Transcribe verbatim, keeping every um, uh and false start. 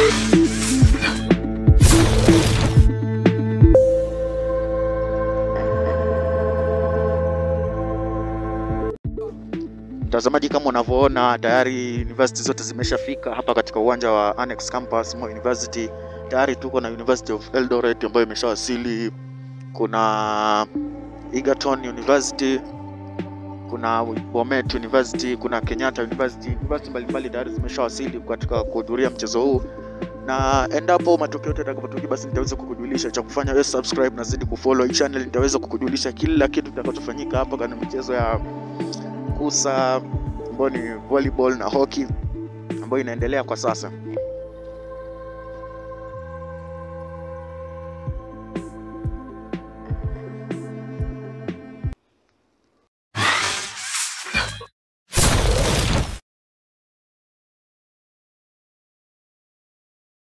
Mtazamaji, kama unavyoona tayari university zote zimeshafika hapa katika uwanja wa Annex Campus Moi University. Tayari tuko na University of Eldoret ambayo imeshawasili, kuna Egerton University, kuna Bomet University, kuna Kenyatta University. University mbalimbali tayari zimeshawasili katika kuhudhuria mchezo huu, na endapo matokeo yote yatakapotoka basi nitaweza kukujulisha. Cha kufanya wewe subscribe na zidi kufollow hii channel, nitaweza kukujulisha kila kitu kitakachofanyika hapa kana michezo ya kusa ambayo ni volleyball na hockey ambayo inaendelea kwa sasa.